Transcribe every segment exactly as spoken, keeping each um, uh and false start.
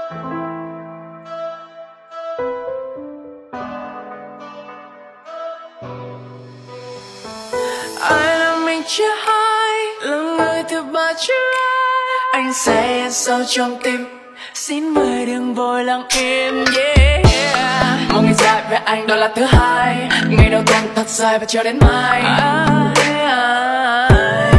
Ai là mình chưa hai, là người thứ ba chưa ai. Anh sẽ sâu trong tim, xin mời đừng vội lặng im. Yeah, yeah. Một ngày dài với anh đó là thứ hai, ngày đầu tuần thật dài và cho đến mai. Ai, ai.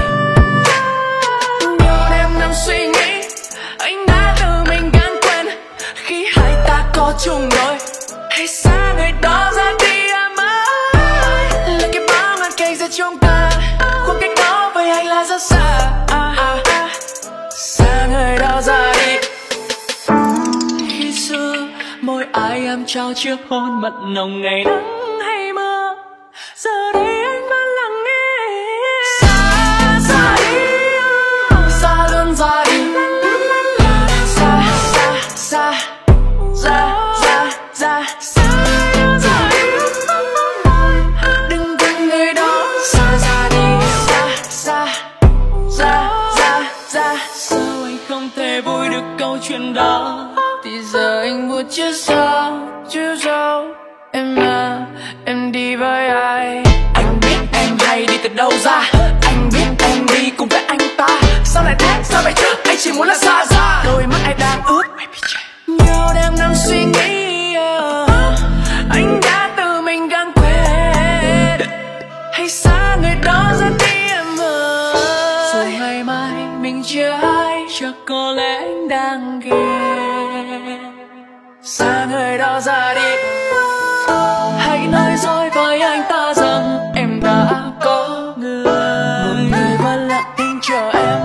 Nhiều đêm nằm suy nghĩ, anh đã tự mình gán quên khi hai ta có chung đôi. Hay xa người đó ra đi em ơi, là cái bóng ngăn cách giữa chúng ta, khoảng cách đó với anh là rất xa. À, à, à. Xa người đó ra đi. Khi xưa môi ai em trao chiếc hôn mật nồng ngày nắng hay mưa, giờ đây anh vẫn lặng nghe. Xa xa đi, xa luôn ra đi. Xa xa xa ra ra ra xa ra đi. Đừng quên người đó. Xa ra đi, xa xa ra ra ra. Sao anh không thể vui được câu chuyện đó, thì giờ anh buồn chứ sao, chứ sao. Em à, em đi với ai? Anh biết em hay đi từ đâu ra, anh biết em đi cùng với anh ta. Sao lại thế, sao vậy chứ, anh chỉ muốn là xa ra. Đôi mắt anh đang ướt, nhiều đêm nằm suy nghĩ, uh, anh đã tự mình gắng quên. Hay xa người đó ra đi em ơi, rồi ngày mai mình chưa ai, chắc có lẽ anh đang ghen. Xa người đó ra đi, hãy nói dối với anh ta rằng em đã có người, một người vẫn lặng thinh chờ em.